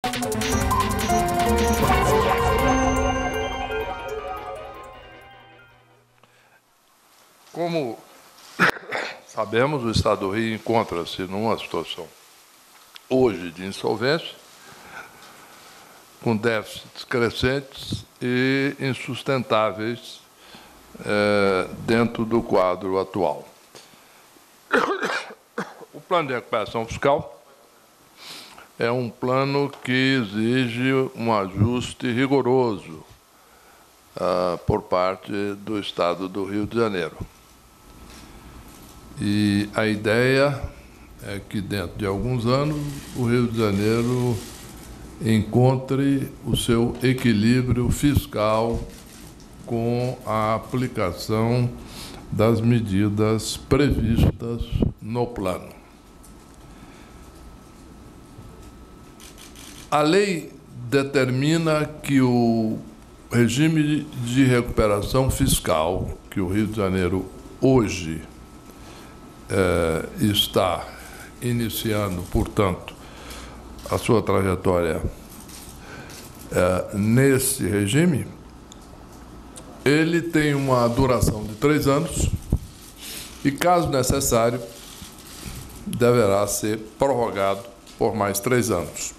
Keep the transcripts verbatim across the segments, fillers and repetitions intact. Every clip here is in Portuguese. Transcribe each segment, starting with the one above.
Como sabemos, o Estado do Rio encontra-se numa situação hoje de insolvência, com déficits crescentes e insustentáveis eh, dentro do quadro atual. O plano de recuperação fiscal é um plano que exige um ajuste rigoroso ah, por parte do Estado do Rio de Janeiro. E a ideia é que, dentro de alguns anos, o Rio de Janeiro encontre o seu equilíbrio fiscal com a aplicação das medidas previstas no plano. A lei determina que o regime de recuperação fiscal que o Rio de Janeiro hoje eh, está iniciando, portanto, a sua trajetória eh, nesse regime, ele tem uma duração de três anos e, caso necessário, deverá ser prorrogado por mais três anos.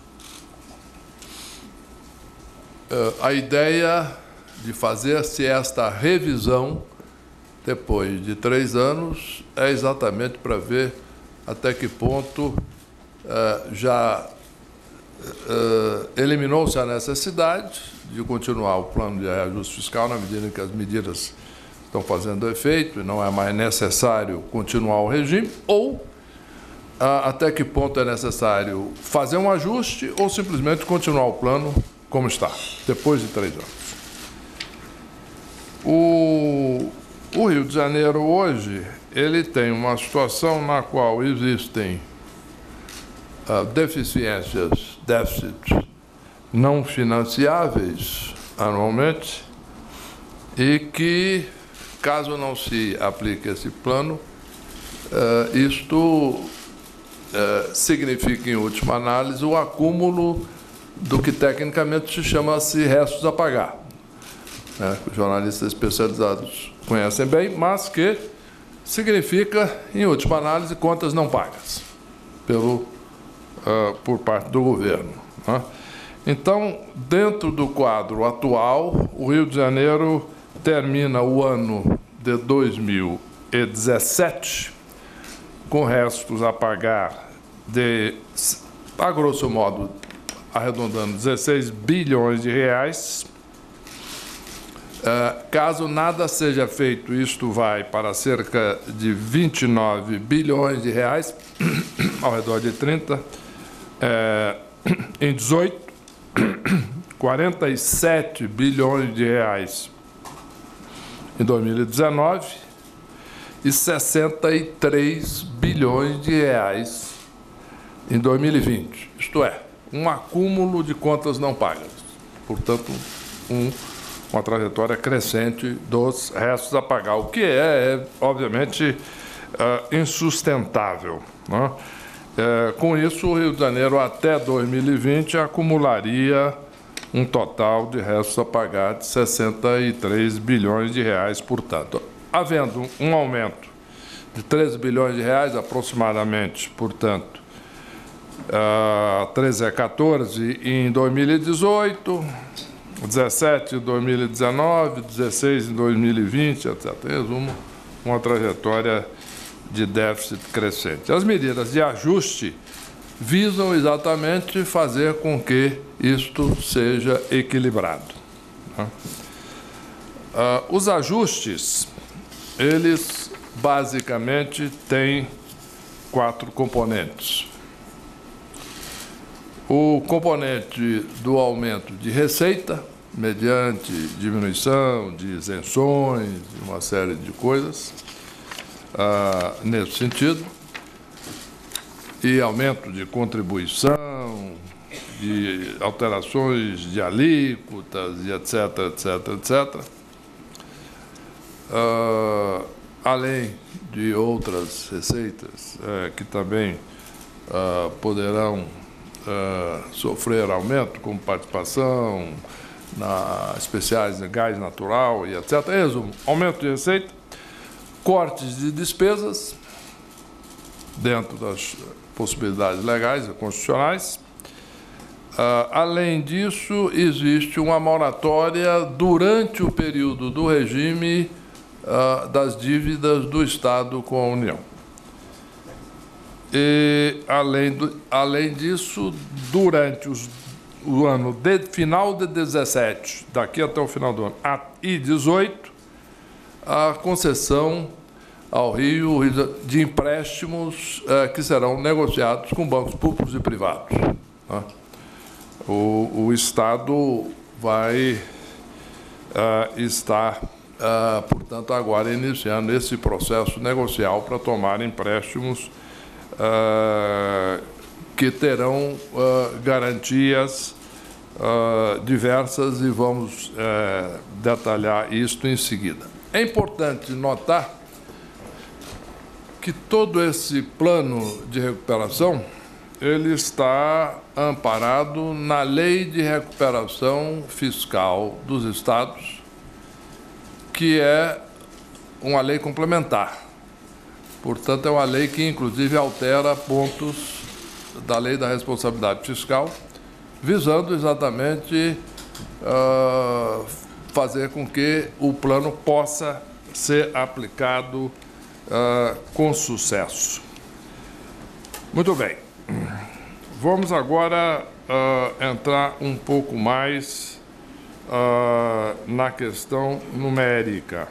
Uh, a ideia de fazer-se esta revisão depois de três anos é exatamente para ver até que ponto uh, já uh, eliminou-se a necessidade de continuar o plano de reajuste fiscal na medida em que as medidas estão fazendo efeito e não é mais necessário continuar o regime, ou uh, até que ponto é necessário fazer um ajuste ou simplesmente continuar o plano como está, depois de três anos. O, o Rio de Janeiro, hoje, ele tem uma situação na qual existem uh, deficiências, déficits não financiáveis anualmente e que, caso não se aplique esse plano, uh, isto uh, significa, em última análise, o acúmulo do que tecnicamente se chama-se restos a pagar, né, que os jornalistas especializados conhecem bem, mas que significa, em última análise, contas não pagas pelo, uh, por parte do governo, né? Então, dentro do quadro atual, o Rio de Janeiro termina o ano de dois mil e dezessete com restos a pagar de, a grosso modo, arredondando, dezesseis bilhões de reais. Uh, caso nada seja feito, isto vai para cerca de vinte e nove bilhões de reais, ao redor de trinta, uh, em dezoito, quarenta e sete bilhões de reais em dois mil e dezenove e sessenta e três bilhões de reais em dois mil e vinte, isto é, um acúmulo de contas não pagas, portanto, um, uma trajetória crescente dos restos a pagar, o que é, é obviamente, uh, insustentável, né? É, com isso, o Rio de Janeiro, até dois mil e vinte, acumularia um total de restos a pagar de sessenta e três bilhões de reais, portanto, havendo um aumento de treze bilhões de reais, aproximadamente, portanto, Uh, treze a quatorze em dois mil e dezoito, dezessete em dois mil e dezenove, dezesseis em dois mil e vinte, etcétera. Em resumo, uma trajetória de déficit crescente. As medidas de ajuste visam exatamente fazer com que isto seja equilibrado, né? Uh, os ajustes, eles basicamente têm quatro componentes. O componente do aumento de receita, mediante diminuição de isenções, uma série de coisas, ah, nesse sentido, e aumento de contribuição, de alterações de alíquotas, e etc, etc, etcétera. Ah, além de outras receitas eh, que também ah, poderão uh, sofrer aumento, como participação na especiais de gás natural e etcétera. Em resumo, aumento de receita, cortes de despesas, dentro das possibilidades legais e constitucionais. Uh, além disso, existe uma moratória durante o período do regime uh, das dívidas do Estado com a União. E, além, do, além disso, durante os, o ano de, final de dezessete, daqui até o final do ano, a, e dezoito, a concessão ao Rio de empréstimos uh, que serão negociados com bancos públicos e privados. Né? O, o Estado vai uh, estar, uh, portanto, agora iniciando esse processo negocial para tomar empréstimos uh, que terão uh, garantias uh, diversas, e vamos uh, detalhar isto em seguida. É importante notar que todo esse plano de recuperação ele está amparado na Lei de Recuperação Fiscal dos Estados, que é uma lei complementar. Portanto, é uma lei que, inclusive, altera pontos da Lei da Responsabilidade Fiscal, visando exatamente uh, fazer com que o plano possa ser aplicado uh, com sucesso. Muito bem. Vamos agora uh, entrar um pouco mais uh, na questão numérica.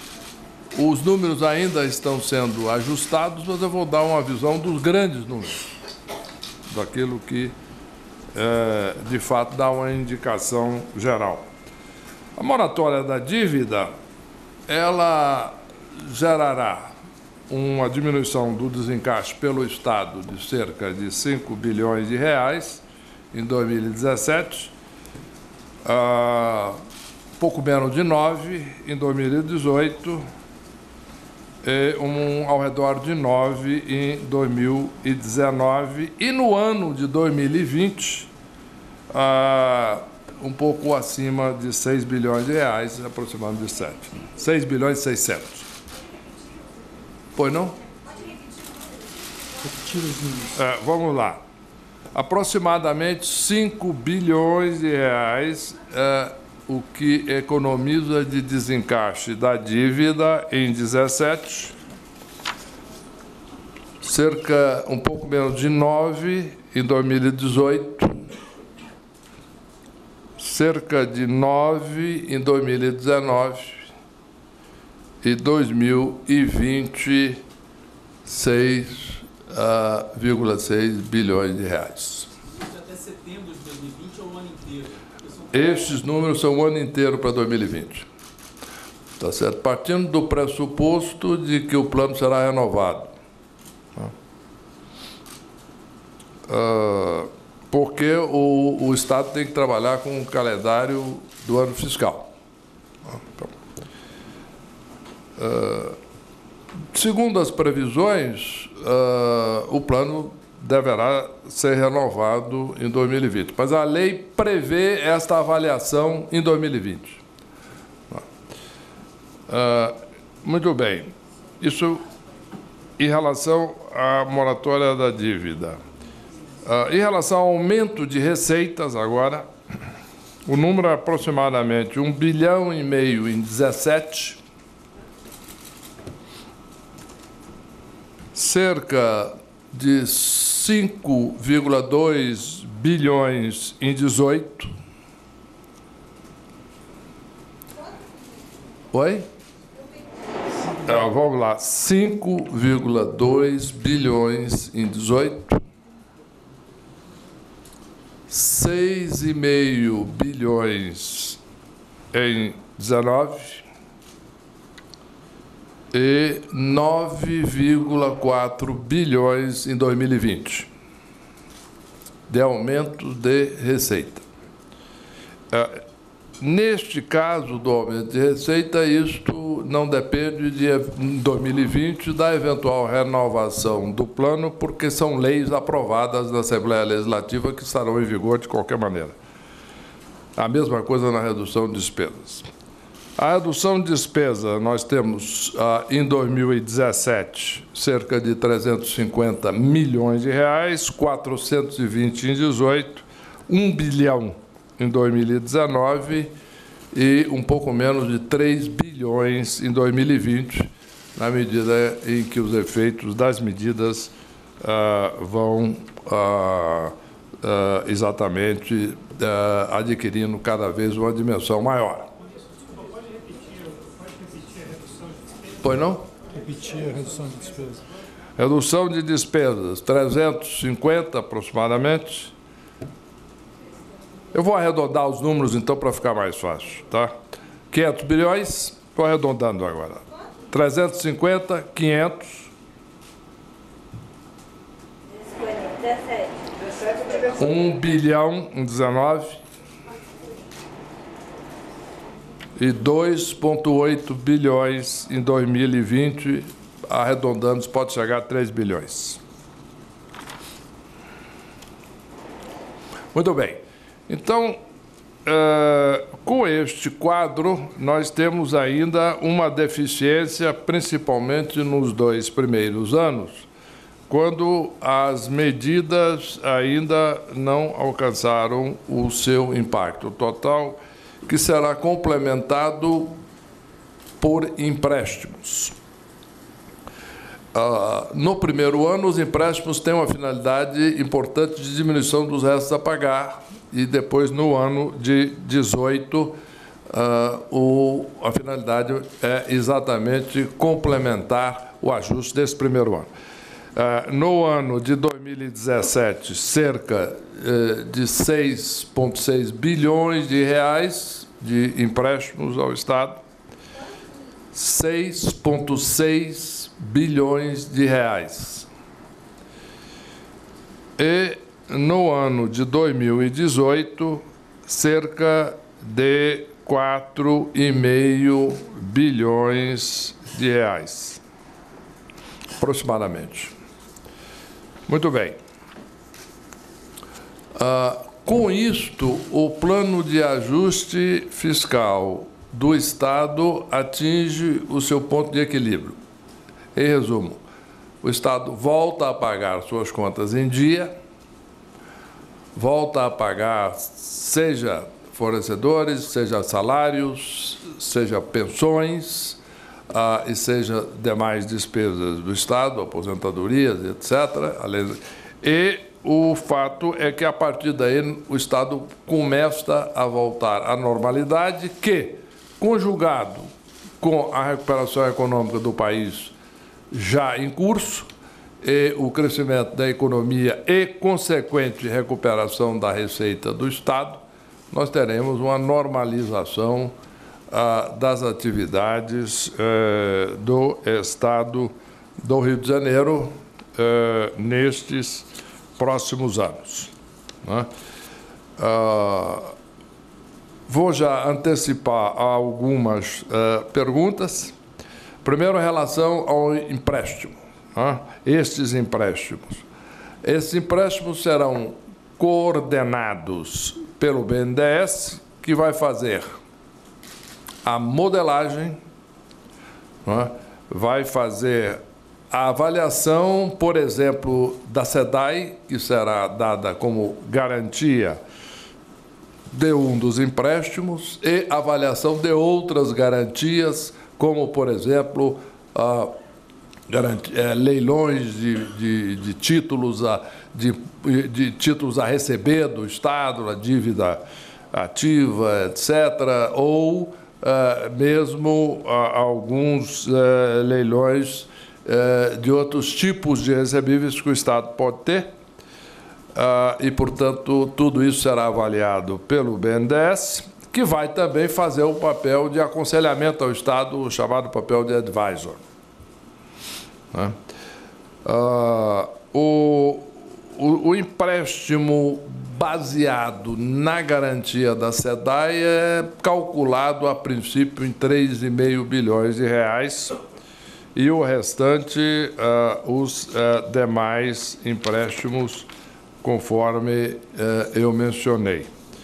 Os números ainda estão sendo ajustados, mas eu vou dar uma visão dos grandes números, daquilo que, uh, de fato, dá uma indicação geral. A moratória da dívida, ela gerará uma diminuição do desencaixe pelo Estado de cerca de cinco bilhões de reais em dois mil e dezessete, uh, pouco menos de nove em dois mil e dezoito e um, ao redor de nove em dois mil e dezenove, e no ano de dois mil e vinte, uh, um pouco acima de seis bilhões de reais, aproximadamente de sete. seis bilhões e seiscentos. Pois não? É, vamos lá. Aproximadamente cinco bilhões de reais é o que economiza de desencaixe da dívida em dezessete, cerca um pouco menos de nove em dois mil e dezoito, cerca de nove em dois mil e dezenove, e dois mil e vinte, seis vírgula seis bilhões de reais. Até setembro de dois mil e vinte ou o ano inteiro? Estes números são o ano inteiro para dois mil e vinte. Tá certo? Partindo do pressuposto de que o plano será renovado. Uh, porque o, o Estado tem que trabalhar com o calendário do ano fiscal. Então, Uh, segundo as previsões, uh, o plano deverá ser renovado em dois mil e vinte, mas a lei prevê esta avaliação em dois mil e vinte. Uh, muito bem. Isso em relação à moratória da dívida. Uh, em relação ao aumento de receitas, agora, o número é aproximadamente um bilhão e meio em dezessete, cerca de cinco vírgula dois bilhões em dezoito. Oi? É, vamos lá, cinco vírgula dois bilhões em dezoito, seis vírgula cinco bilhões em dezenove, e nove vírgula quatro bilhões em dois mil e vinte, de aumento de receita. neste caso do aumento de receita, isto não depende de dois mil e vinte da eventual renovação do plano, porque são leis aprovadas na Assembleia Legislativa que estarão em vigor de qualquer maneira. A mesma coisa na redução de despesas. A redução de despesa, nós temos, ah, em dois mil e dezessete, cerca de trezentos e cinquenta milhões de reais, quatrocentos e vinte em dezoito, um bilhão em dois mil e dezenove e um pouco menos de três bilhões em dois mil e vinte, na medida em que os efeitos das medidas ah, vão ah, ah, exatamente ah, adquirindo cada vez uma dimensão maior. Pois não? Repetir a redução de despesas. Redução de despesas, trezentos e cinquenta aproximadamente. Eu vou arredondar os números, então, para ficar mais fácil, tá? quinhentos bilhões, estou arredondando agora. trezentos e cinquenta, quinhentos. um bilhão em dezenove. E dois vírgula oito bilhões em dois mil e vinte, arredondando, pode chegar a três bilhões. Muito bem. Então, uh, com este quadro, nós temos ainda uma deficiência, principalmente nos dois primeiros anos, quando as medidas ainda não alcançaram o seu impacto total, que será complementado por empréstimos. Uh, no primeiro ano, os empréstimos têm uma finalidade importante de diminuição dos restos a pagar, e depois, no ano de dezoito, uh, o, a finalidade é exatamente complementar o ajuste desse primeiro ano. Uh, no ano de dois mil e dezessete, cerca uh, de seis vírgula seis bilhões de reais de empréstimos ao Estado, seis vírgula seis bilhões de reais. E no ano de dois mil e dezoito, cerca de quatro vírgula cinco bilhões de reais, aproximadamente. Muito bem. Ah, com isto, o plano de ajuste fiscal do Estado atinge o seu ponto de equilíbrio. Em resumo, o Estado volta a pagar suas contas em dia, volta a pagar, seja fornecedores, seja salários, seja pensões, ah, e seja demais despesas do Estado, aposentadorias, etcétera. E o fato é que, a partir daí, o Estado começa a voltar à normalidade, que, conjugado com a recuperação econômica do país já em curso, e o crescimento da economia e consequente recuperação da receita do Estado, nós teremos uma normalização ah, das atividades eh, do Estado do Rio de Janeiro eh, nestes próximos anos, né? Ah, vou já antecipar algumas eh, perguntas. Primeiro, em relação ao empréstimo. Né? Estes empréstimos. Esses empréstimos serão coordenados pelo B N D E S, que vai fazer a modelagem, né? Vai fazer a avaliação, por exemplo, da SEDAI, que será dada como garantia de um dos empréstimos, e avaliação de outras garantias, como, por exemplo, a garantia, é, leilões de, de, de, títulos a, de, de títulos a receber do Estado, a dívida ativa, etcétera, ou uh, mesmo uh, alguns uh, leilões uh, de outros tipos de recebíveis que o Estado pode ter. Uh, e, portanto, tudo isso será avaliado pelo B N D E S, que vai também fazer o papel de aconselhamento ao Estado, o chamado papel de advisor. Né? Uh, o, o, o empréstimo baseado na garantia da SEDAI é calculado, a princípio, em três vírgula cinco bilhões de reais, e o restante, uh, os uh, demais empréstimos, conforme uh, eu mencionei.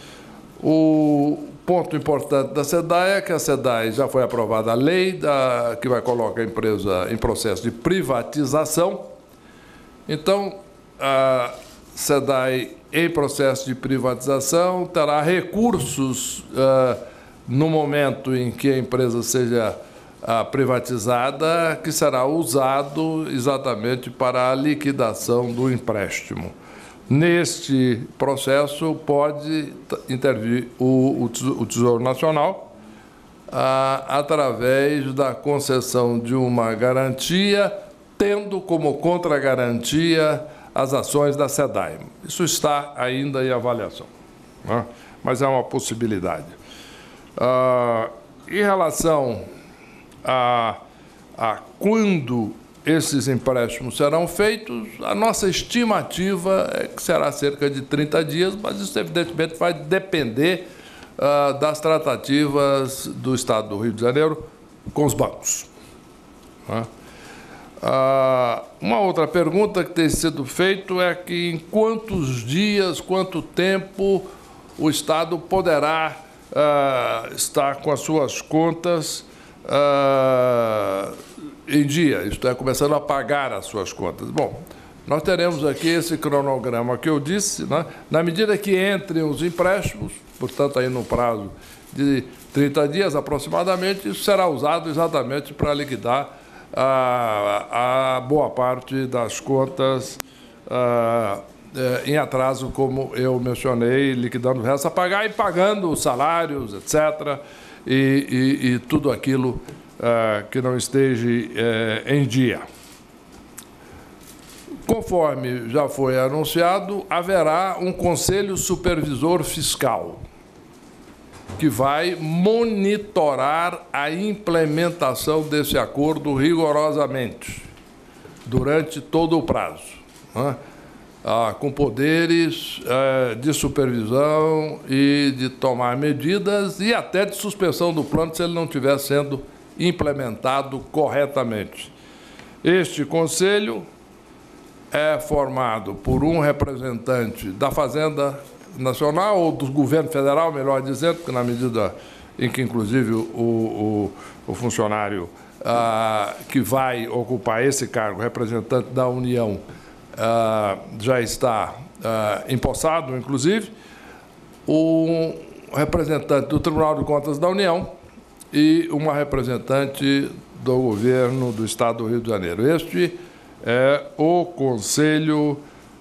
O ponto importante da SEDAI é que a SEDAI já foi aprovada a lei da, que vai colocar a empresa em processo de privatização. Então, a SEDAI, em processo de privatização, terá recursos uh, no momento em que a empresa seja uh, privatizada, que será usado exatamente para a liquidação do empréstimo. Neste processo, pode intervir o, o Tesouro Nacional uh, através da concessão de uma garantia, tendo como contragarantia as ações da SEDAI. Isso está ainda em avaliação, né? Mas é uma possibilidade. Ah, em relação a, a quando esses empréstimos serão feitos, a nossa estimativa é que será cerca de trinta dias, mas isso, evidentemente, vai depender ah, das tratativas do Estado do Rio de Janeiro com os bancos, né? Ah, uma outra pergunta que tem sido feita é que em quantos dias, quanto tempo o Estado poderá ah, estar com as suas contas ah, em dia, isto é, começando a pagar as suas contas. Bom, nós teremos aqui esse cronograma que eu disse, né? Na medida que entrem os empréstimos, portanto, aí no prazo de trinta dias aproximadamente, isso será usado exatamente para liquidar A, a boa parte das contas ah, eh, em atraso, como eu mencionei, liquidando o resto a pagar e pagando os salários, etcétera, e, e, e tudo aquilo ah, que não esteja eh, em dia. Conforme já foi anunciado, haverá um Conselho Supervisor Fiscal, que vai monitorar a implementação desse acordo rigorosamente, durante todo o prazo, né? Ah, com poderes eh, de supervisão e de tomar medidas e até de suspensão do plano se ele não estiver sendo implementado corretamente. Este conselho é formado por um representante da Fazenda Nacional, ou do governo federal, melhor dizendo, porque na medida em que, inclusive, o, o, o funcionário ah, que vai ocupar esse cargo, representante da União, ah, já está ah, empossado, inclusive, um representante do Tribunal de Contas da União e uma representante do governo do Estado do Rio de Janeiro. Este é o Conselho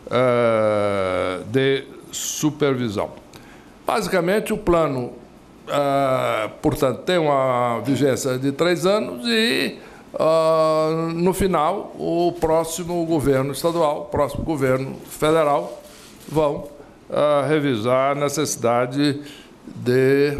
ah, de Supervisão. Basicamente, o plano, ah, portanto, tem uma vigência de três anos e, ah, no final, o próximo governo estadual, o próximo governo federal vão ah, revisar a necessidade de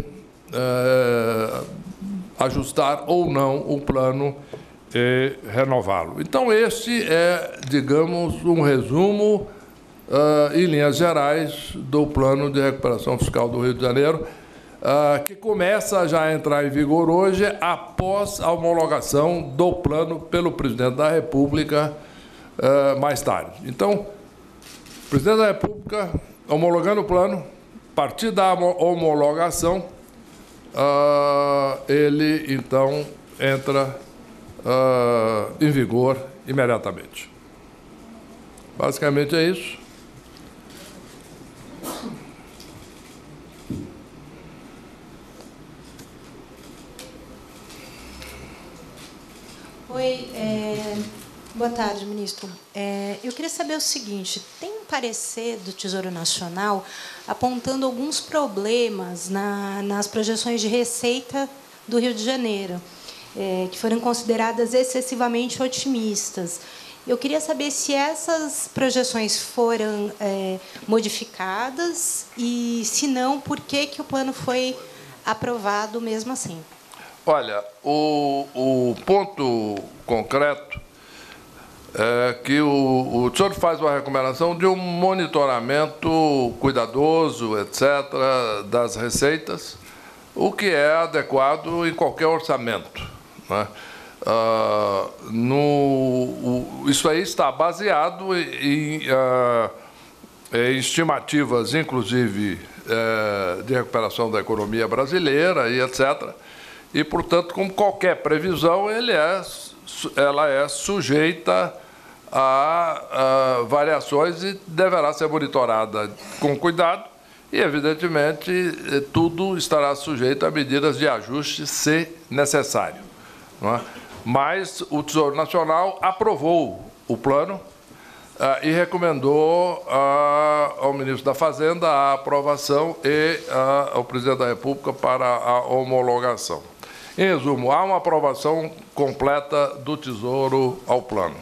ah, ajustar ou não o plano e renová-lo. Então, este é, digamos, um resumo Uh, em linhas gerais, do Plano de Recuperação Fiscal do Rio de Janeiro, uh, que começa já a entrar em vigor hoje, após a homologação do plano pelo Presidente da República uh, mais tarde. Então, o Presidente da República, homologando o plano, a partir da homologação, uh, ele, então, entra uh, em vigor imediatamente. Basicamente é isso. Oi, é, boa tarde, ministro. É, eu queria saber o seguinte, tem um parecer do Tesouro Nacional apontando alguns problemas na, nas projeções de receita do Rio de Janeiro, é, que foram consideradas excessivamente otimistas. Eu queria saber se essas projeções foram é, modificadas e, se não, por que, que o plano foi aprovado mesmo assim. Olha, o, o ponto concreto é que o, o Tesouro faz uma recomendação de um monitoramento cuidadoso, etcétera, das receitas, o que é adequado em qualquer orçamento, né? Ah, no, o, isso aí está baseado em, ah, em estimativas, inclusive, eh, de recuperação da economia brasileira e etcétera. E, portanto, como qualquer previsão, ele é, ela é sujeita a, a variações e deverá ser monitorada com cuidado e, evidentemente, tudo estará sujeito a medidas de ajuste, se necessário, não é? Mas o Tesouro Nacional aprovou o plano ah, e recomendou ah, ao ministro da Fazenda a aprovação e ah, ao presidente da República para a homologação. Em resumo, há uma aprovação completa do Tesouro ao plano.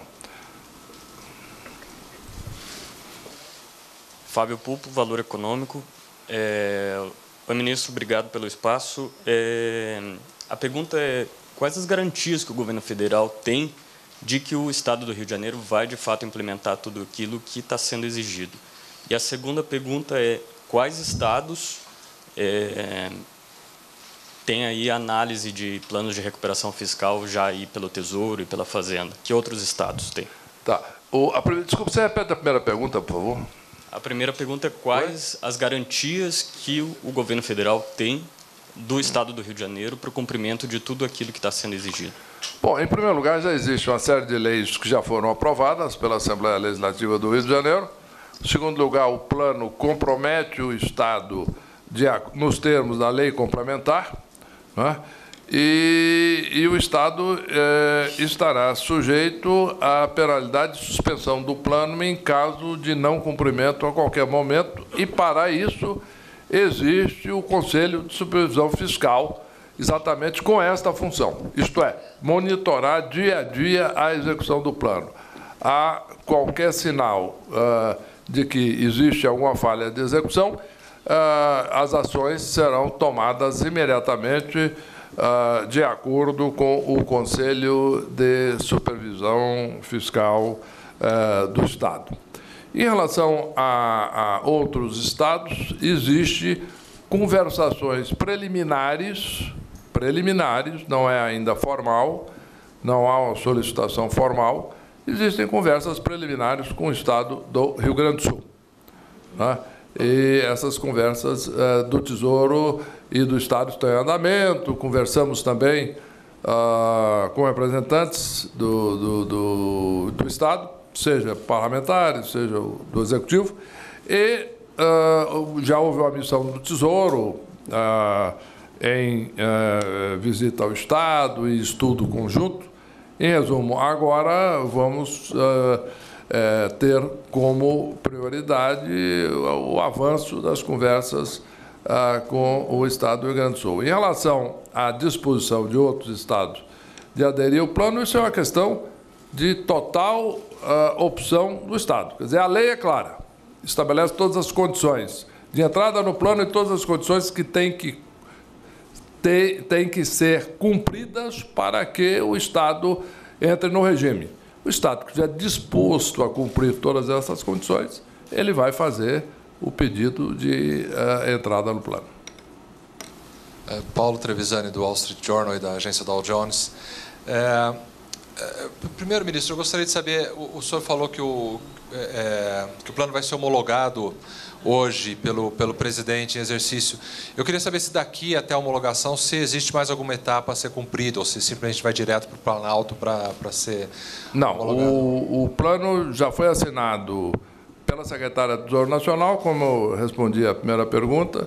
Fábio Pulpo, Valor Econômico. É, oi, ministro, obrigado pelo espaço. É, a pergunta é: quais as garantias que o governo federal tem de que o Estado do Rio de Janeiro vai, de fato, implementar tudo aquilo que está sendo exigido? E a segunda pergunta é: quais estados é, têm aí análise de planos de recuperação fiscal já aí pelo Tesouro e pela Fazenda? Que outros estados têm? Tá. O, a, desculpa, você repete a primeira pergunta, por favor? A primeira pergunta é: quais as garantias que o, o governo federal tem do Estado do Rio de Janeiro para o cumprimento de tudo aquilo que está sendo exigido? Bom, em primeiro lugar, já existe uma série de leis que já foram aprovadas pela Assembleia Legislativa do Rio de Janeiro. Em segundo lugar, o plano compromete o Estado de, nos termos da lei complementar, né? e, e o Estado eh, estará sujeito à penalidade de suspensão do plano em caso de não cumprimento a qualquer momento, e, para isso, existe o Conselho de Supervisão Fiscal, exatamente com esta função, isto é, monitorar dia a dia a execução do plano. Há qualquer sinal uh, de que existe alguma falha de execução, uh, as ações serão tomadas imediatamente uh, de acordo com o Conselho de Supervisão Fiscal uh, do Estado. Em relação a, a outros estados, existe conversações preliminares, preliminares, não é ainda formal, não há uma solicitação formal, existem conversas preliminares com o Estado do Rio Grande do Sul, né? E essas conversas eh, do Tesouro e do Estado estão em andamento. Conversamos também ah, com representantes do, do, do, do Estado, seja parlamentares, seja do Executivo, e uh, já houve uma missão do Tesouro uh, em uh, visita ao Estado e estudo conjunto. Em resumo, agora vamos uh, uh, ter como prioridade o, o avanço das conversas uh, com o Estado do Rio Grande do Sul. Em relação à disposição de outros estados de aderir ao plano, isso é uma questão de total uh, opção do Estado. Quer dizer, a lei é clara, estabelece todas as condições de entrada no plano e todas as condições que têm que, ter, têm que ser cumpridas para que o Estado entre no regime. O Estado que estiver disposto a cumprir todas essas condições, ele vai fazer o pedido de uh, entrada no plano. É, Paulo Trevisani, do Wall Street Journal e da agência Dow Jones. É, Primeiro, ministro, eu gostaria de saber, o, o senhor falou que o, é, que o plano vai ser homologado hoje pelo, pelo presidente em exercício. Eu queria saber se daqui até a homologação, se existe mais alguma etapa a ser cumprida, ou se simplesmente vai direto para o Planalto para ser Não, homologado. o, o plano já foi assinado pela secretária do Tesouro Nacional, como eu respondi a primeira pergunta.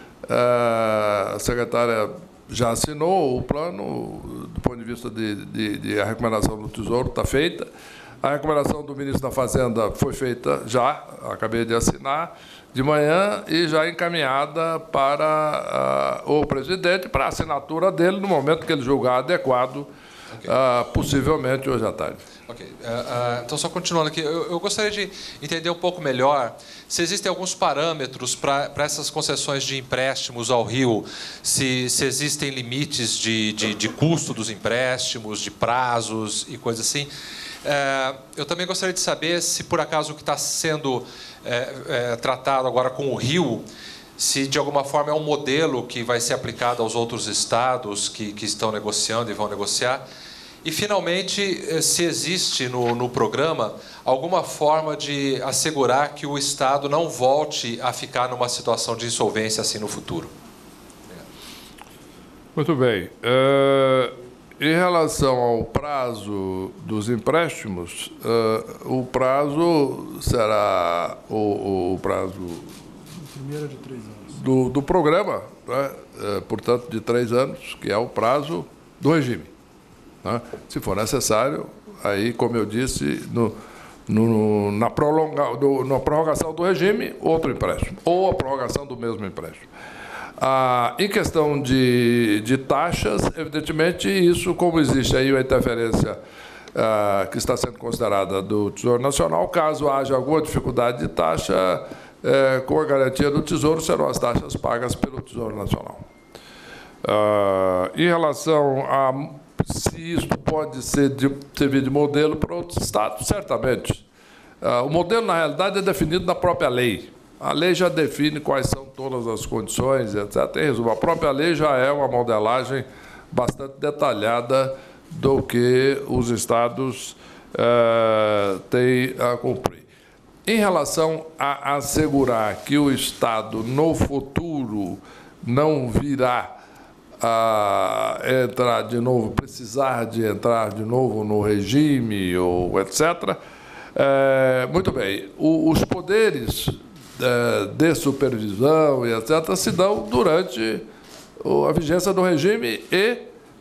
A secretária já assinou o plano, do ponto de vista de, de, de a recomendação do Tesouro está feita. A recomendação do ministro da Fazenda foi feita já, acabei de assinar, de manhã, e já encaminhada para uh, o presidente, para a assinatura dele, no momento que ele julgar adequado, okay. uh, possivelmente hoje à tarde. Ok. Uh, uh, então, só continuando aqui, eu, eu gostaria de entender um pouco melhor se existem alguns parâmetros para essas concessões de empréstimos ao Rio, se, se existem limites de, de, de custo dos empréstimos, de prazos e coisas assim. Uh, eu também gostaria de saber se, por acaso, o que está sendo é, é, tratado agora com o Rio, se de alguma forma é um modelo que vai ser aplicado aos outros estados que, que estão negociando e vão negociar. E, finalmente, se existe no, no programa alguma forma de assegurar que o Estado não volte a ficar numa situação de insolvência assim no futuro. Muito bem. É, em relação ao prazo dos empréstimos, é, o prazo será o, o prazo Primeiro de três anos. do, do programa, né? É, portanto, de três anos, que é o prazo do regime. Se for necessário, aí, como eu disse, no, no, na, prolonga, do, na prorrogação do regime, outro empréstimo, ou a prorrogação do mesmo empréstimo. Ah, em questão de, de taxas, evidentemente, isso, como existe aí a interferência ah, que está sendo considerada do Tesouro Nacional, caso haja alguma dificuldade de taxa, eh, com a garantia do Tesouro, serão as taxas pagas pelo Tesouro Nacional. Ah, em relação a se isso pode ser de, servir de modelo para outros estados, certamente. Uh, o modelo, na realidade, é definido na própria lei. A lei já define quais são todas as condições, etcétera. Em resumo, a própria lei já é uma modelagem bastante detalhada do que os estados uh, têm a cumprir. Em relação a assegurar que o Estado, no futuro, não virá a entrar de novo, precisar de entrar de novo no regime, ou etcétera. É, muito bem, o, os poderes é, de supervisão e etcétera se dão durante a vigência do regime e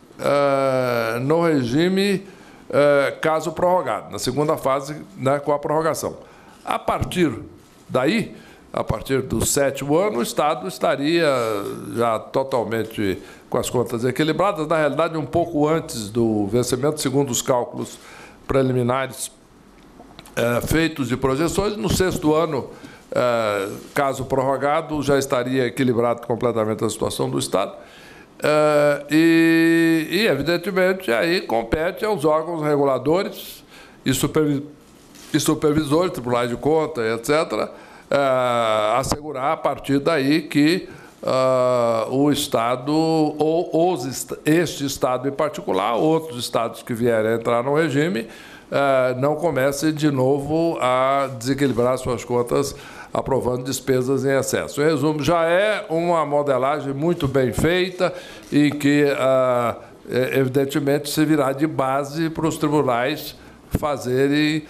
é, no regime é, caso prorrogado, na segunda fase, né, com a prorrogação. A partir daí, a partir do sétimo ano, o Estado estaria já totalmente com as contas equilibradas, na realidade, um pouco antes do vencimento, segundo os cálculos preliminares é, feitos de projeções. No sexto ano, é, caso prorrogado, já estaria equilibrado completamente a situação do Estado. É, e, e, evidentemente, aí compete aos órgãos reguladores e, supervi e supervisores, tribunais de contas, etcétera, é, assegurar a partir daí que Uh, o Estado, ou os, este Estado em particular, outros Estados que vierem a entrar no regime, uh, não comecem de novo a desequilibrar suas contas, aprovando despesas em excesso. Em resumo, já é uma modelagem muito bem feita e que, uh, evidentemente, servirá de base para os tribunais fazerem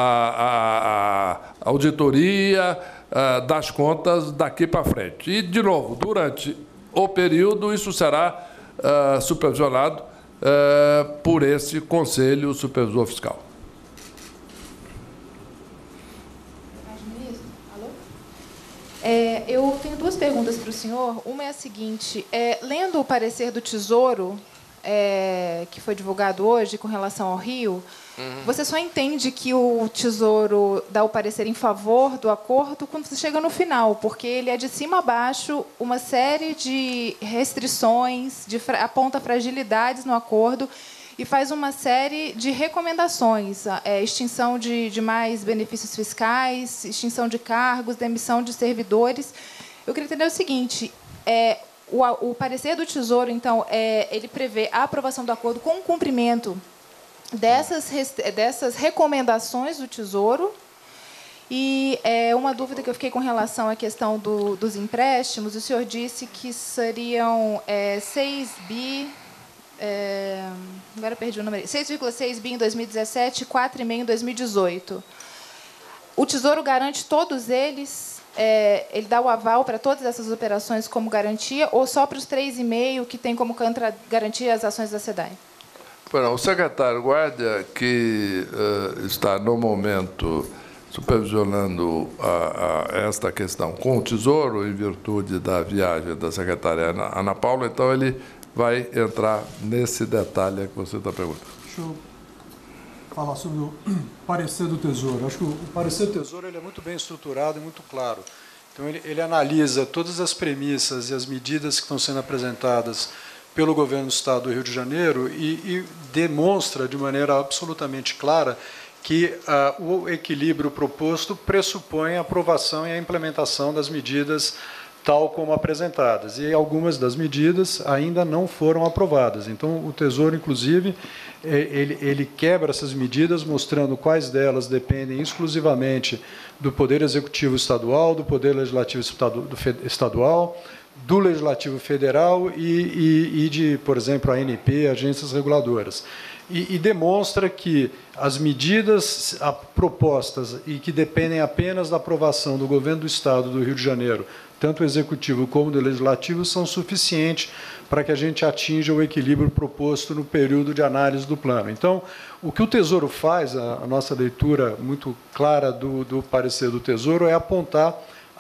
a, a, a auditoria das contas daqui para frente. E, de novo, durante o período, isso será uh, supervisionado uh, por esse Conselho Supervisor Fiscal. Alô? É, eu tenho duas perguntas para o senhor. Uma é a seguinte, é, lendo o parecer do Tesouro, é, que foi divulgado hoje com relação ao Rio, uhum. Você só entende que o Tesouro dá o parecer em favor do acordo quando você chega no final, porque ele é de cima a baixo uma série de restrições, de, aponta fragilidades no acordo e faz uma série de recomendações, é, extinção de, de mais benefícios fiscais, extinção de cargos, demissão de servidores. Eu queria entender o seguinte, é, o, o parecer do Tesouro, então, é, ele prevê a aprovação do acordo com o cumprimento dessas, dessas recomendações do Tesouro. E é, uma dúvida que eu fiquei com relação à questão do, dos empréstimos, o senhor disse que seriam é, seis bi... É, agora perdi o número. seis vírgula seis bi em dois mil e dezessete e quatro vírgula cinco em dois mil e dezoito. O Tesouro garante todos eles? É, ele dá o aval para todas essas operações como garantia ou só para os três vírgula cinco que tem como garantia as ações da SEDAI? Bueno, o secretário Guardia, que uh, está no momento supervisionando a, a esta questão com o Tesouro, em virtude da viagem da secretária Ana, Ana Paula, então ele vai entrar nesse detalhe que você está perguntando. Deixa eu falar sobre o parecer do Tesouro. Acho que o parecer do Tesouro ele é muito bem estruturado e muito claro. Então, ele, ele analisa todas as premissas e as medidas que estão sendo apresentadas pelo governo do Estado do Rio de Janeiro e, e demonstra de maneira absolutamente clara que ah, o equilíbrio proposto pressupõe a aprovação e a implementação das medidas tal como apresentadas. E algumas das medidas ainda não foram aprovadas. Então, o Tesouro, inclusive, ele, ele quebra essas medidas, mostrando quais delas dependem exclusivamente do Poder Executivo Estadual, do Poder Legislativo Estadual, do Legislativo Federal e, e, e de, por exemplo, a A N P, agências reguladoras. E, e demonstra que as medidas propostas e que dependem apenas da aprovação do Governo do Estado do Rio de Janeiro, tanto o Executivo como do Legislativo, são suficientes para que a gente atinja o equilíbrio proposto no período de análise do plano. Então, o que o Tesouro faz, a, a nossa leitura muito clara do, do parecer do Tesouro, é apontar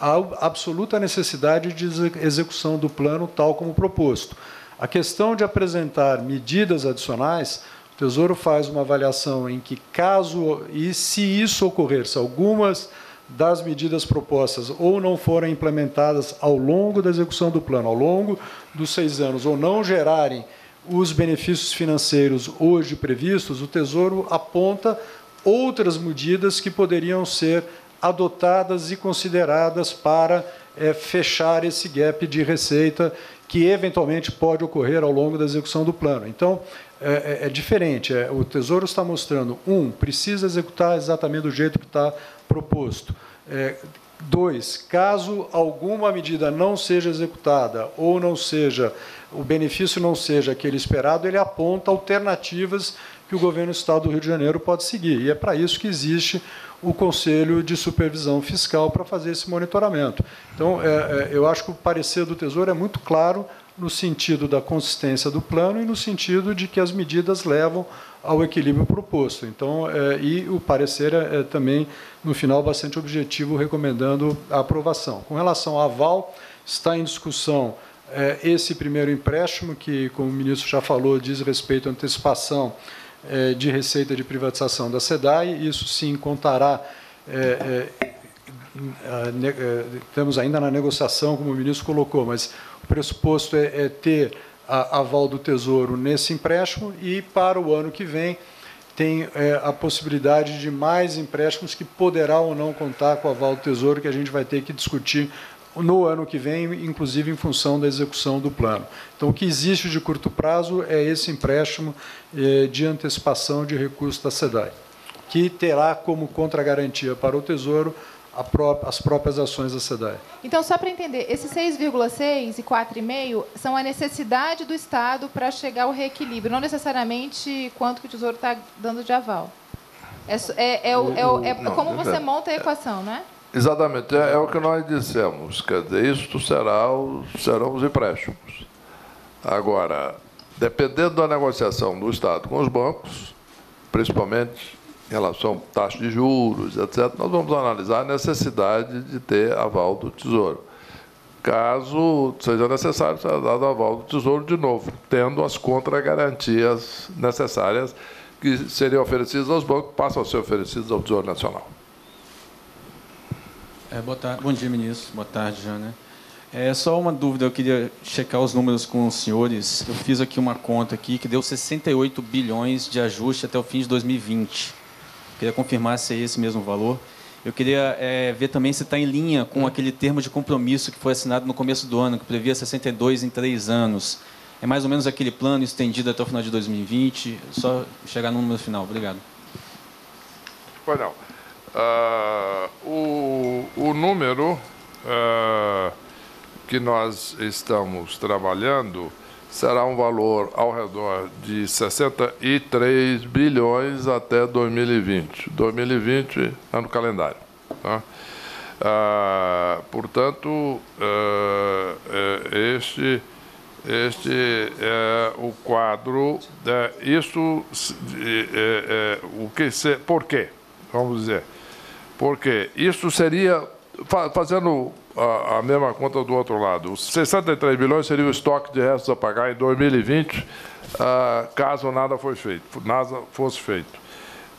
a absoluta necessidade de execução do plano tal como proposto. A questão de apresentar medidas adicionais, o Tesouro faz uma avaliação em que, caso e se isso ocorrer, se algumas das medidas propostas ou não forem implementadas ao longo da execução do plano, ao longo dos seis anos, ou não gerarem os benefícios financeiros hoje previstos, o Tesouro aponta outras medidas que poderiam ser adotadas e consideradas para é, fechar esse gap de receita que, eventualmente, pode ocorrer ao longo da execução do plano. Então, é, é diferente. É, o Tesouro está mostrando, um, precisa executar exatamente do jeito que está proposto. É, dois, caso alguma medida não seja executada ou não seja, o benefício não seja aquele esperado, ele aponta alternativas que o Governo do Estado do Rio de Janeiro pode seguir. E é para isso que existe o Conselho de Supervisão Fiscal para fazer esse monitoramento. Então, é, é, eu acho que o parecer do Tesouro é muito claro no sentido da consistência do plano e no sentido de que as medidas levam ao equilíbrio proposto. Então, é, e o parecer é, é também, no final, bastante objetivo, recomendando a aprovação. Com relação ao aval, está em discussão é, esse primeiro empréstimo, que, como o ministro já falou, diz respeito à antecipação é, de receita de privatização da SEDAI. Isso, sim, contará... É, é, estamos ainda na negociação, como o ministro colocou, mas o pressuposto é, é ter a aval do Tesouro nesse empréstimo e, para o ano que vem, tem é, a possibilidade de mais empréstimos que poderá ou não contar com o aval do Tesouro, que a gente vai ter que discutir no ano que vem, inclusive em função da execução do plano. Então, o que existe de curto prazo é esse empréstimo é, de antecipação de recursos da SEDAI, que terá como contragarantia para o Tesouro as próprias ações da SEDAI. Então, só para entender, esses seis vírgula seis e quatro vírgula cinco são a necessidade do Estado para chegar ao reequilíbrio, não necessariamente quanto que o Tesouro está dando de aval. É, é, é, o, é, o, é não, como você monta a equação, não é? Exatamente, é, é o que nós dissemos. Quer dizer, isso será o, serão os empréstimos. Agora, dependendo da negociação do Estado com os bancos, principalmente em relação à taxa de juros, etcétera, nós vamos analisar a necessidade de ter aval do Tesouro. Caso seja necessário, será dado aval do Tesouro de novo, tendo as contragarantias necessárias que seriam oferecidas aos bancos, passam a ser oferecidas ao Tesouro Nacional. É, boa tarde. Bom dia, ministro. Boa tarde, Jana. É só uma dúvida, eu queria checar os números com os senhores. Eu fiz aqui uma conta aqui que deu sessenta e oito bilhões de ajuste até o fim de dois mil e vinte. Queria confirmar se é esse mesmo valor. Eu queria é, ver também se está em linha com aquele termo de compromisso que foi assinado no começo do ano, que previa sessenta e dois em três anos. É mais ou menos aquele plano estendido até o final de dois mil e vinte? Só chegar no número final. Obrigado. Pois não. Uh, o, o número uh, que nós estamos trabalhando será um valor ao redor de sessenta e três bilhões até dois mil e vinte. dois mil e vinte é no calendário. Tá? Ah, portanto, ah, é, este, este é o quadro. É, isso, é, é, o que se, por quê? Vamos dizer. Porque isso seria, fazendo a, a mesma conta do outro lado, os sessenta e três bilhões seria o estoque de restos a pagar em dois mil e vinte, ah, caso nada foi feito, nada fosse feito.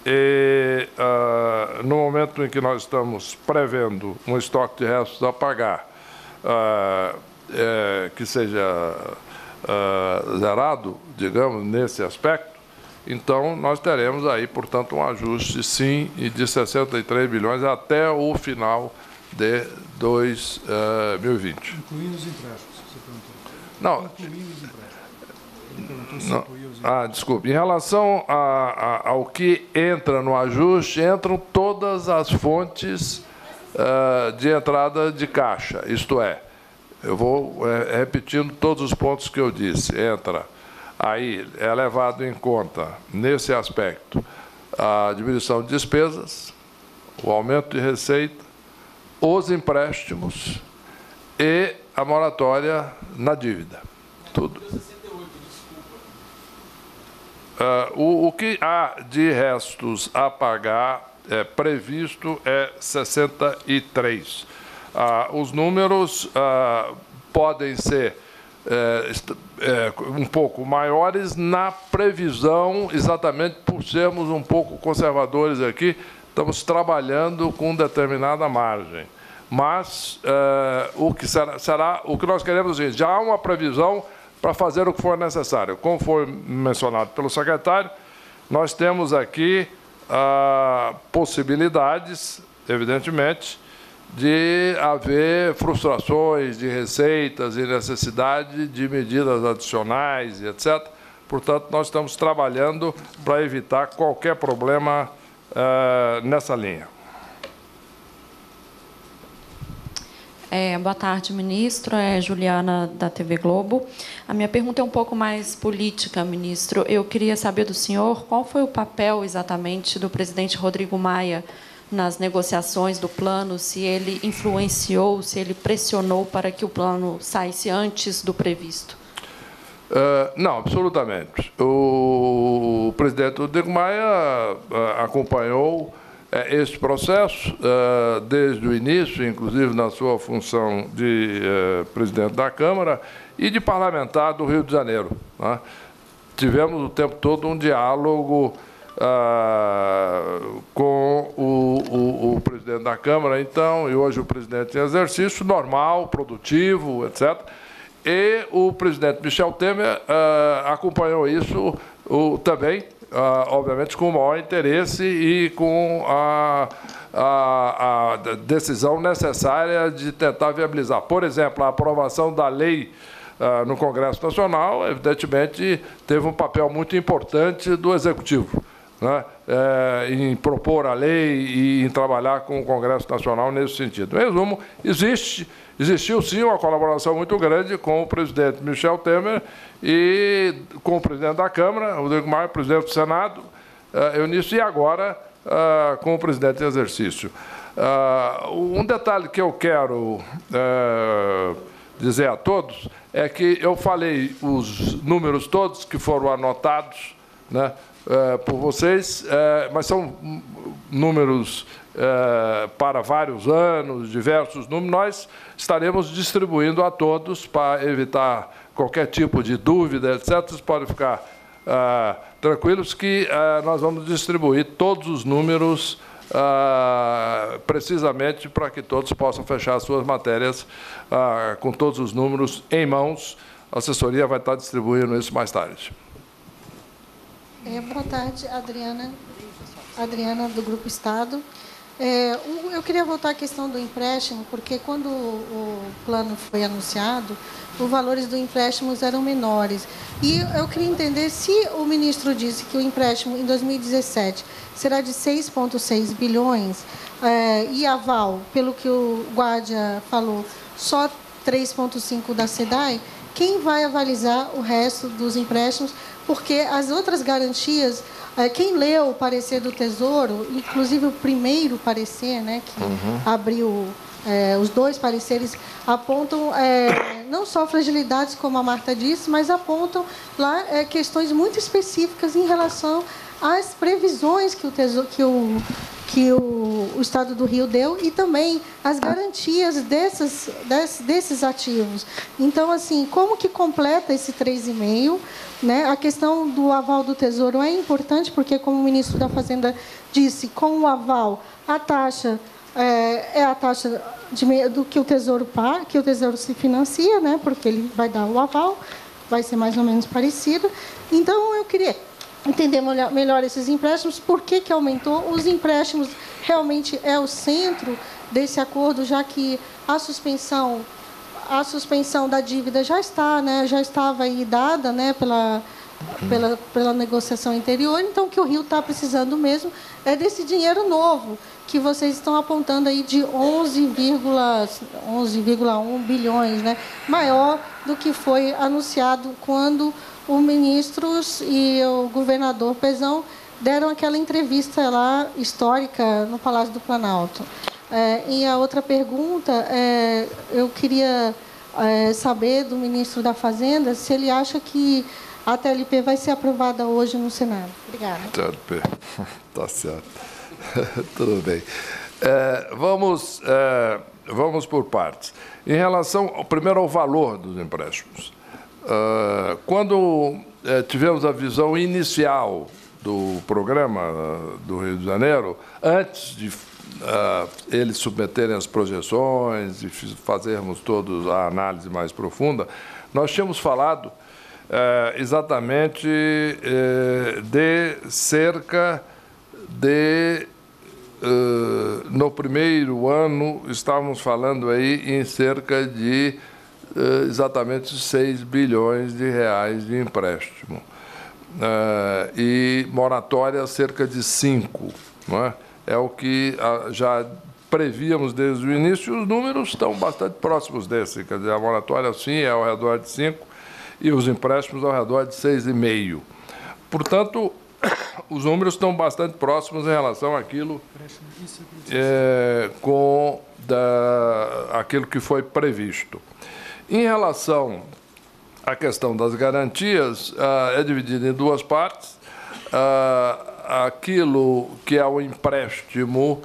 e uh, no momento em que nós estamos prevendo um estoque de restos a pagar uh, é, que seja uh, zerado, digamos, nesse aspecto, então nós teremos aí, portanto, um ajuste, sim, de sessenta e três bilhões até o final de dois mil e vinte. Incluindo os empréstimos, você perguntou. Não. Incluindo os empréstimos. Ele perguntou se Não. incluía os Ah, desculpe. Em relação a, a, ao que entra no ajuste, entram todas as fontes uh, de entrada de caixa. Isto é, eu vou é, repetindo todos os pontos que eu disse. Entra aí, é levado em conta, nesse aspecto, a diminuição de despesas, o aumento de receita, os empréstimos e a moratória na dívida. Tudo. Uh, o, o que há de restos a pagar é, previsto é sessenta e três. Uh, os números uh, podem ser é, é, um pouco maiores na previsão, exatamente por sermos um pouco conservadores aqui, estamos trabalhando com determinada margem. Mas é, o que será, será, o que nós queremos dizer, já há uma previsão para fazer o que for necessário. Como foi mencionado pelo secretário, nós temos aqui ah, possibilidades, evidentemente, de haver frustrações de receitas e necessidade de medidas adicionais, etcétera. Portanto, nós estamos trabalhando para evitar qualquer problema ah, nessa linha. É, boa tarde, ministro. É Juliana, da T V Globo. A minha pergunta é um pouco mais política, ministro. Eu queria saber do senhor qual foi o papel, exatamente, do presidente Rodrigo Maia nas negociações do plano, se ele influenciou, se ele pressionou para que o plano saísse antes do previsto. Uh, não, absolutamente. O presidente Rodrigo Maia uh, acompanhou este processo, desde o início, inclusive na sua função de presidente da Câmara e de parlamentar do Rio de Janeiro. Né? Tivemos o tempo todo um diálogo ah, com o, o, o presidente da Câmara, então, e hoje o presidente em exercício, normal, produtivo, etcétera. E o presidente Michel Temer ah, acompanhou isso o, também, Uh, obviamente, com o maior interesse e com a, a, a decisão necessária de tentar viabilizar. Por exemplo, a aprovação da lei uh, no Congresso Nacional, evidentemente, teve um papel muito importante do Executivo, né, é, em propor a lei e em trabalhar com o Congresso Nacional nesse sentido. Em resumo, existe, existiu, sim, uma colaboração muito grande com o presidente Michel Temer e com o presidente da Câmara, Rodrigo Maia, presidente do Senado, Eunício, e agora com o presidente em exercício. Um detalhe que eu quero dizer a todos é que eu falei os números todos que foram anotados, né, por vocês, mas são números para vários anos, diversos números. Nós estaremos distribuindo a todos para evitar qualquer tipo de dúvida, etcétera. Vocês podem ficar uh, tranquilos que uh, nós vamos distribuir todos os números uh, precisamente para que todos possam fechar as suas matérias uh, com todos os números em mãos. A assessoria vai estar distribuindo isso mais tarde. É, boa tarde, Adriana. Adriana, do Grupo Estado. É, eu queria voltar à questão do empréstimo, porque quando o plano foi anunciado, os valores do empréstimo eram menores. E eu queria entender se o ministro disse que o empréstimo em dois mil e dezessete será de seis vírgula seis bilhões é, e aval, pelo que o Guardia falou, só três vírgula cinco da SEDAI, quem vai avalizar o resto dos empréstimos? Porque as outras garantias... Quem leu o parecer do Tesouro, inclusive o primeiro parecer, né, que uhum. abriu é, os dois pareceres, apontam é, não só fragilidades, como a Marta disse, mas apontam lá é, questões muito específicas em relação às previsões que o, tesouro, que o, que o, o Estado do Rio deu e também as garantias desses, desses, desses ativos. Então, assim, como que completa esse três vírgula cinco? Né? A questão do aval do Tesouro é importante, porque, como o ministro da Fazenda disse, com o aval, a taxa é, é a taxa de, do que o Tesouro paga, que o Tesouro se financia, né? Porque ele vai dar o aval, vai ser mais ou menos parecido. Então, eu queria entender melhor esses empréstimos, por que que aumentou. Os empréstimos realmente é o centro desse acordo, já que a suspensão, a suspensão da dívida já está, né, já estava aí dada, né, pela, pela, pela negociação anterior. Então, o que o Rio está precisando mesmo é desse dinheiro novo, que vocês estão apontando aí de onze vírgula um bilhões, né, maior do que foi anunciado quando o ministro e o governador Pezão deram aquela entrevista lá histórica no Palácio do Planalto. É, e a outra pergunta, é, eu queria é, saber do ministro da Fazenda se ele acha que a T L P vai ser aprovada hoje no Senado. Obrigada. T L P, tá certo. Tudo bem. É, vamos, é, vamos por partes. Em relação, ao, primeiro, ao valor dos empréstimos. Uh, quando uh, tivemos a visão inicial do programa uh, do Rio de Janeiro, antes de uh, eles submeterem as projeções e fazermos toda a análise mais profunda, nós tínhamos falado uh, exatamente uh, de cerca de... Uh, no primeiro ano, estávamos falando aí em cerca de exatamente seis bilhões de reais de empréstimo. Uh, e moratória cerca de cinco. Não é? É o que já prevíamos desde o início, e os números estão bastante próximos desse. Quer dizer, a moratória, sim, é ao redor de cinco e os empréstimos ao redor de seis vírgula cinco. Portanto, os números estão bastante próximos em relação àquilo é, com da, aquilo que foi previsto. Em relação à questão das garantias, é dividido em duas partes. Aquilo que é o empréstimo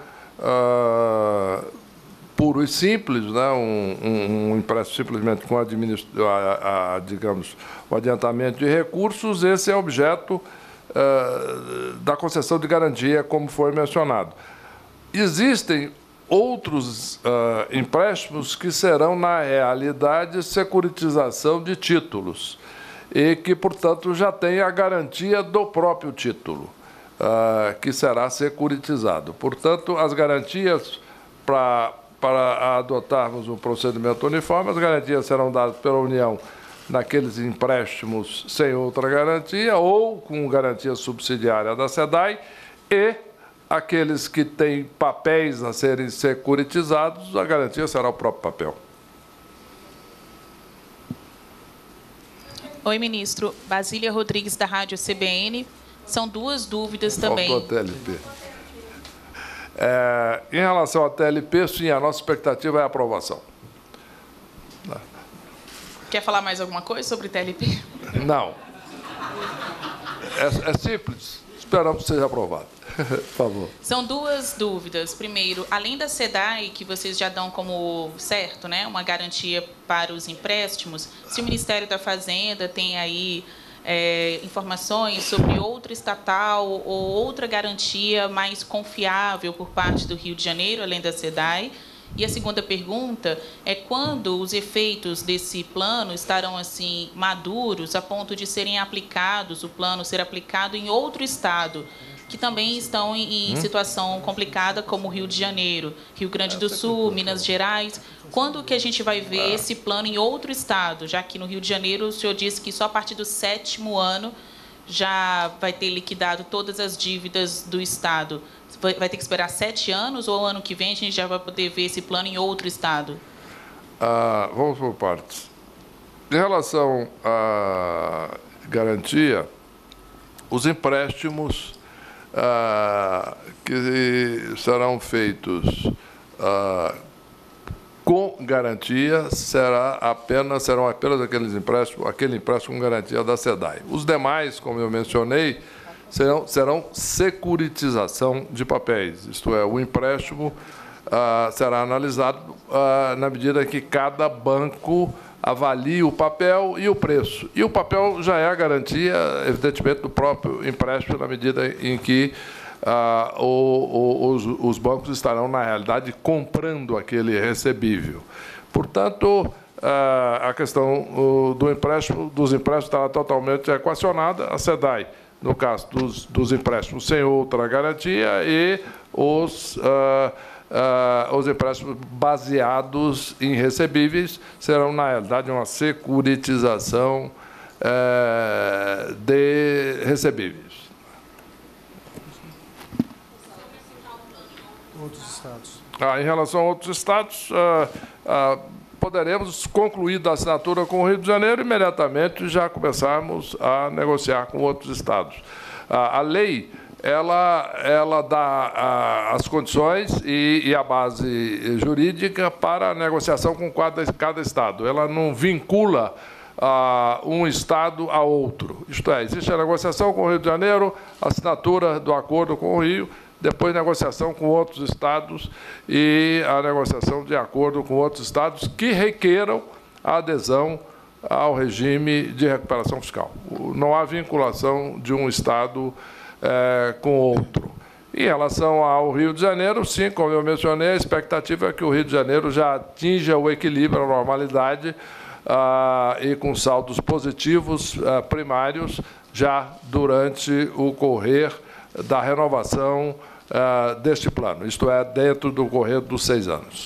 puro e simples, né? um, um, um empréstimo simplesmente com administra a, a, digamos, o adiantamento de recursos, esse é objeto da concessão de garantia, como foi mencionado. Existem outros uh, empréstimos que serão, na realidade, securitização de títulos e que, portanto, já tem a garantia do próprio título, uh, que será securitizado. Portanto, as garantias, pra, para adotarmos um procedimento uniforme, as garantias serão dadas pela União naqueles empréstimos sem outra garantia ou com garantia subsidiária da SEDAI e aqueles que têm papéis a serem securitizados, a garantia será o próprio papel. Oi, ministro. Basília Rodrigues, da Rádio C B N. São duas dúvidas também. Faltou a T L P. É, em relação à T L P, sim, a nossa expectativa é a aprovação. Quer falar mais alguma coisa sobre T L P? Não. É, é simples. Esperamos que seja aprovado. Por favor. São duas dúvidas. Primeiro, além da SEDAI, que vocês já dão como certo, né, uma garantia para os empréstimos, se o Ministério da Fazenda tem aí é, informações sobre outra estatal ou outra garantia mais confiável por parte do Rio de Janeiro, além da SEDAI. E a segunda pergunta é quando os efeitos desse plano estarão assim maduros a ponto de serem aplicados, o plano ser aplicado em outro estado, que também estão em, em situação complicada, como o Rio de Janeiro, Rio Grande do Sul, Minas Gerais. Quando que a gente vai ver esse plano em outro estado? Já que no Rio de Janeiro o senhor disse que só a partir do sétimo ano já vai ter liquidado todas as dívidas do estado. Vai ter que esperar sete anos ou ano que vem a gente já vai poder ver esse plano em outro estado? Ah, vamos por partes. Em relação à garantia, os empréstimos ah, que serão feitos ah, com garantia será apenas, serão apenas aqueles empréstimos, aquele empréstimo com garantia da SEDAI. Os demais, como eu mencionei, serão, serão securitização de papéis, isto é, o empréstimo ah, será analisado ah, na medida que cada banco avalie o papel e o preço. E o papel já é a garantia, evidentemente, do próprio empréstimo, na medida em que ah, o, o, os, os bancos estarão, na realidade, comprando aquele recebível. Portanto, ah, a questão o, do empréstimo, dos empréstimos estará totalmente equacionada. A SEDAI, no caso dos, dos empréstimos sem outra garantia, e os... Ah, Uh, os empréstimos baseados em recebíveis serão, na realidade, uma securitização uh, de recebíveis. Outros estados. Ah, em relação a outros estados, uh, uh, poderemos concluir da assinatura com o Rio de Janeiro imediatamente já começarmos a negociar com outros estados. Uh, a lei ela, ela dá a, as condições e, e a base jurídica para a negociação com cada, cada estado. Ela não vincula a, um estado a outro. Isto é, existe a negociação com o Rio de Janeiro, assinatura do acordo com o Rio, depois negociação com outros estados e a negociação de acordo com outros estados que requeram a adesão ao regime de recuperação fiscal. Não há vinculação de um estado É, com outro. Em relação ao Rio de Janeiro, sim, como eu mencionei, a expectativa é que o Rio de Janeiro já atinja o equilíbrio, a normalidade, ah, e com saldos positivos ah, primários já durante o correr da renovação ah, deste plano, isto é, dentro do correr dos seis anos.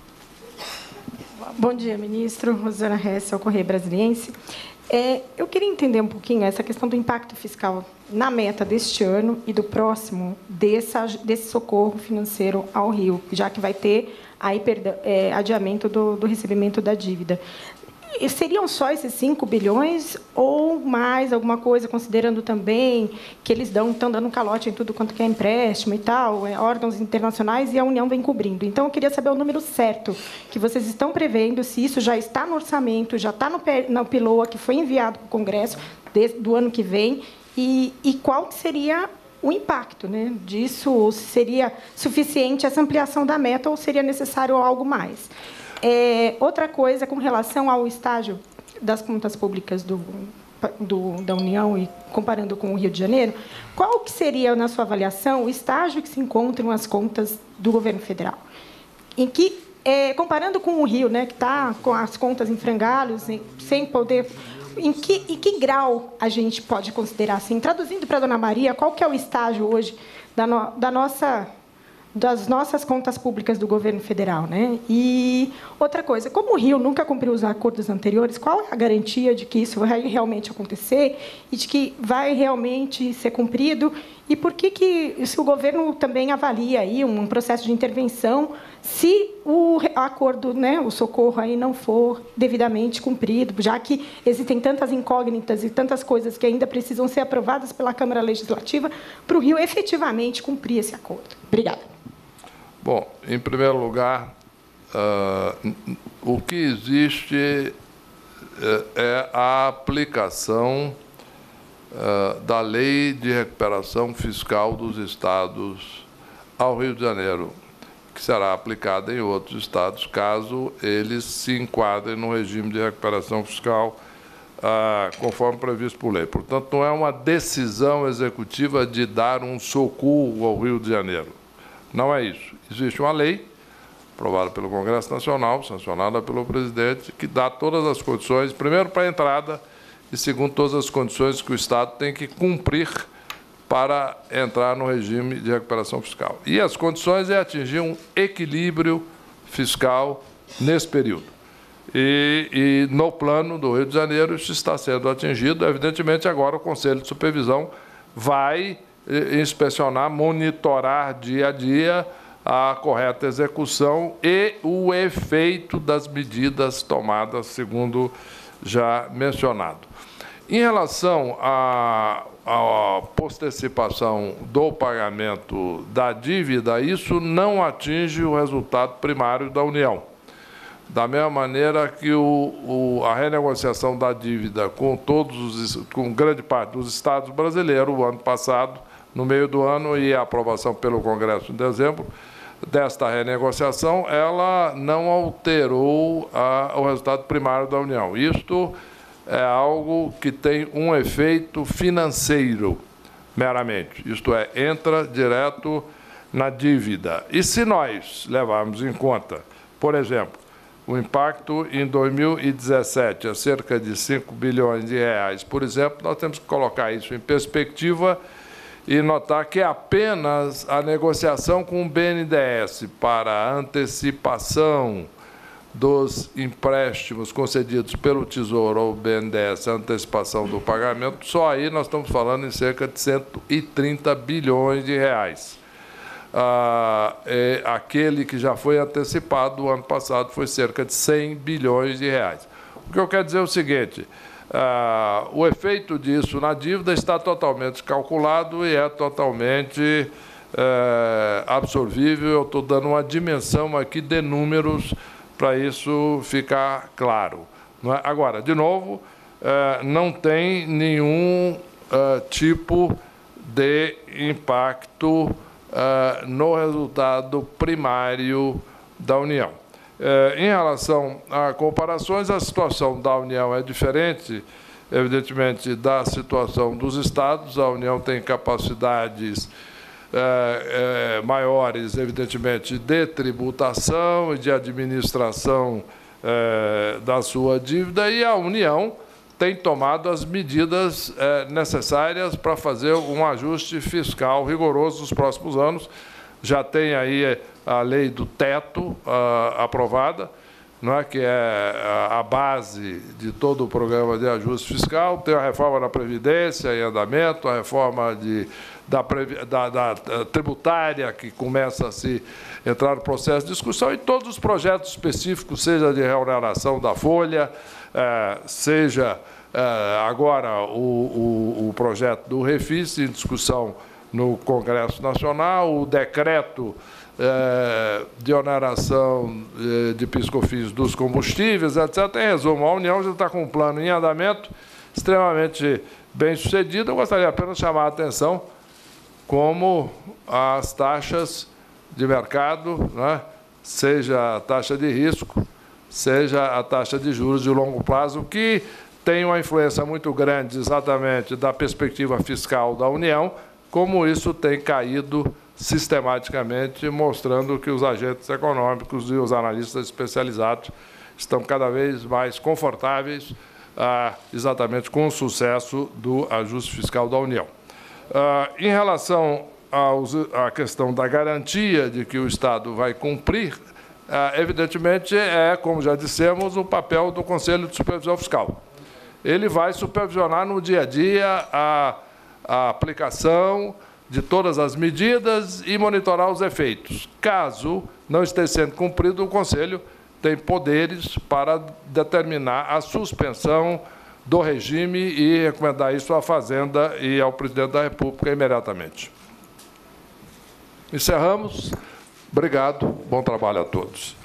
Bom dia, ministro. Rosana Hessel, Correio Brasiliense. É, eu queria entender um pouquinho essa questão do impacto fiscal na meta deste ano e do próximo dessa, desse socorro financeiro ao Rio, já que vai ter aí, perdão, é, adiamento do, do recebimento da dívida. E seriam só esses cinco bilhões ou mais alguma coisa, considerando também que eles dão, estão dando um calote em tudo quanto que é empréstimo e tal, é, órgãos internacionais, e a União vem cobrindo. Então, eu queria saber o número certo que vocês estão prevendo, se isso já está no orçamento, já está no, no P L O A, que foi enviado para o Congresso de, do ano que vem, e, e qual seria o impacto, né, disso, ou se seria suficiente essa ampliação da meta, ou seria necessário algo mais. É, outra coisa, com relação ao estágio das contas públicas do, do, da União e comparando com o Rio de Janeiro, qual que seria, na sua avaliação, o estágio que se encontram as contas do governo federal? Em que, é, comparando com o Rio, né, que está com as contas em frangalhos, sem poder... Em que, em que grau a gente pode considerar assim? Traduzindo para a dona Maria, qual que é o estágio hoje da, no, da nossa... das nossas contas públicas do governo federal, né? E outra coisa, como o Rio nunca cumpriu os acordos anteriores, qual é a garantia de que isso vai realmente acontecer e de que vai realmente ser cumprido? E por que que se o governo também avalia aí um processo de intervenção se o acordo, né, o socorro aí não for devidamente cumprido, já que existem tantas incógnitas e tantas coisas que ainda precisam ser aprovadas pela Câmara Legislativa para o Rio efetivamente cumprir esse acordo? Obrigada. Bom, em primeiro lugar, uh, o que existe é a aplicação uh, da Lei de Recuperação Fiscal dos Estados ao Rio de Janeiro, que será aplicada em outros estados, caso eles se enquadrem no regime de recuperação fiscal uh, conforme previsto por lei. Portanto, não é uma decisão executiva de dar um socorro ao Rio de Janeiro. Não é isso. Existe uma lei aprovada pelo Congresso Nacional, sancionada pelo presidente, que dá todas as condições, primeiro, para a entrada, e, segundo, todas as condições que o Estado tem que cumprir para entrar no regime de recuperação fiscal. E as condições é atingir um equilíbrio fiscal nesse período. E, e no plano do Rio de Janeiro, isso está sendo atingido. Evidentemente, agora o Conselho de Supervisão vai inspecionar, monitorar dia a dia a correta execução e o efeito das medidas tomadas, segundo já mencionado. Em relação à, à postecipação do pagamento da dívida, isso não atinge o resultado primário da União. da mesma maneira que o, o, a renegociação da dívida com todos, os, com grande parte dos estados brasileiros, o ano passado, no meio do ano, e a aprovação pelo Congresso em dezembro, desta renegociação, ela não alterou a, o resultado primário da União. Isto é algo que tem um efeito financeiro, meramente. Isto é, entra direto na dívida. E se nós levarmos em conta, por exemplo, o impacto em dois mil e dezessete é cerca de cinco bilhões de reais, por exemplo, nós temos que colocar isso em perspectiva e notar que apenas a negociação com o B N D E S para a antecipação dos empréstimos concedidos pelo Tesouro ao B N D E S, a antecipação do pagamento, só aí nós estamos falando em cerca de cento e trinta bilhões de reais. Ah, é, aquele que já foi antecipado o ano passado foi cerca de cem bilhões de reais. O que eu quero dizer é o seguinte: ah, o efeito disso na dívida está totalmente calculado e é totalmente é, absorvível. Eu estou dando uma dimensão aqui de números para isso ficar claro. Não é? Agora, de novo, é, não tem nenhum é, tipo de impacto Uh, no resultado primário da União. Uh, em relação a comparações, a situação da União é diferente, evidentemente, da situação dos estados. A União tem capacidades uh, uh, maiores, evidentemente, de tributação e de administração uh, da sua dívida, e a União tem tomado as medidas eh, necessárias para fazer um ajuste fiscal rigoroso nos próximos anos. Já tem aí a lei do teto ah, aprovada, não é, que é a base de todo o programa de ajuste fiscal. Tem a reforma da Previdência em andamento, a reforma de, da, da, da tributária, que começa a se entrar no processo de discussão, e todos os projetos específicos, seja de reoneração da folha, É, seja é, agora o, o, o projeto do Refis em discussão no Congresso Nacional, o decreto é, de oneração é, de piscofins dos combustíveis, etcétera. Em resumo, a União já está com um plano em andamento extremamente bem sucedido. Eu gostaria apenas de chamar a atenção como as taxas de mercado, né, seja a taxa de risco, seja a taxa de juros de longo prazo, que tem uma influência muito grande exatamente da perspectiva fiscal da União, como isso tem caído sistematicamente, mostrando que os agentes econômicos e os analistas especializados estão cada vez mais confortáveis ah, exatamente com o sucesso do ajuste fiscal da União. Ah, em relação aos, à questão da garantia de que o Estado vai cumprir, evidentemente, é, como já dissemos, o papel do Conselho de Supervisão Fiscal. Ele vai supervisionar no dia a dia a, a aplicação de todas as medidas e monitorar os efeitos. Caso não esteja sendo cumprido, o Conselho tem poderes para determinar a suspensão do regime e recomendar isso à Fazenda e ao Presidente da República imediatamente. Encerramos. Obrigado, bom trabalho a todos.